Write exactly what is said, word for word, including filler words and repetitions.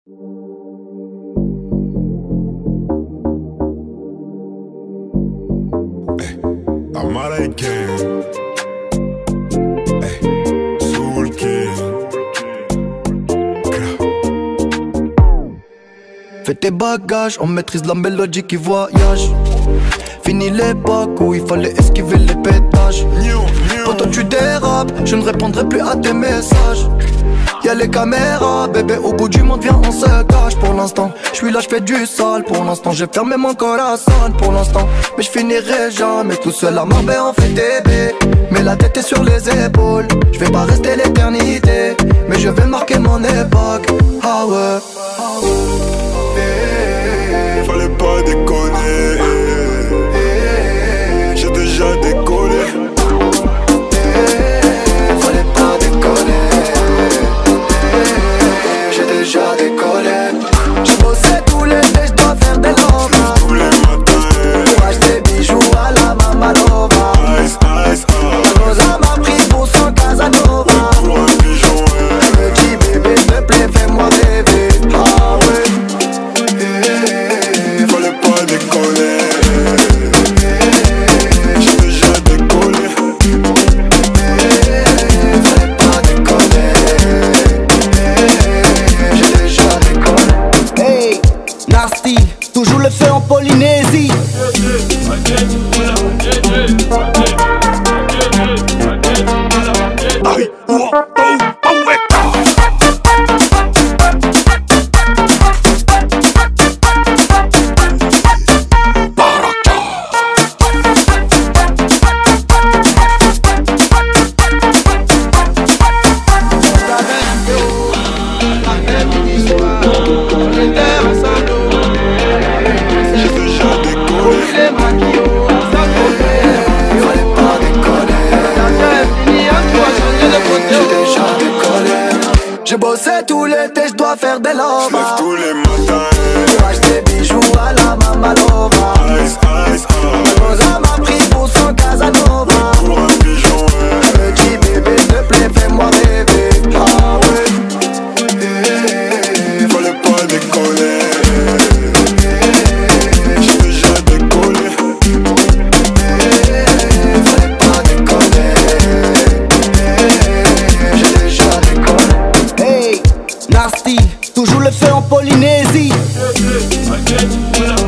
Amara again. Hey, Soul King. Fais tes bagages, on maîtrise la mélodie qui voyage. Fini l'époque où il fallait esquiver les pétages. Quand toi tu dérapes, je ne répondrai plus à tes messages. Y'a les caméras, bébé, au bout du monde, viens on se cache. Pour l'instant, je suis là, je fais du sale. Pour l'instant, j'ai fermé mon corazon. Pour l'instant, mais je finirai jamais tout seul à Marbella, on fait bébé. Mais la tête est sur les épaules. Je vais pas rester l'éternité, mais je vais marquer mon époque. Ah ouais, ah ouais. Hey, fallait pas déconner. Hey, j'ai déjà décollé. Hey, fallait pas déconner. J'ai déjà décollé. J'ai bossé tout l'été, j'dois faire des lovas. Tous les matins. Pour acheter bijoux à la Mamalova. Ice, ice, La Rosa m'a pris pour son Casanova. pour un pigeon, Elle me dit bébé s'il te plaît fais-moi rêver. Ah ouais. hey, fallait pas déconner. J'ai déjà décollé. Fallait pas déconner. J'ai déjà décollé. Hey, Nasty, toujours le feu en Polynésie. Aïe, ouah, oh, oh, ouais. J'ai déjà décollé. Fallait pas déconner. J'ai déjà décollé. J'ai bossé tout l'été, j'dois faire des Lève lovas. tous les matins. Pour acheter bijoux à la Mamalova. Ice, ice, ice. Rosa m'a pris pour son Casanova. Pour un pigeon, Elle me dit bébé s'il te plaît fais-moi rêver. Ah ouais. hey, fallait pas déconner. J'ai déjà décollé. Fallait pas déconner. J'ai déjà décollé. Hey, Nasty, toujours le feu en Polynésie. Again,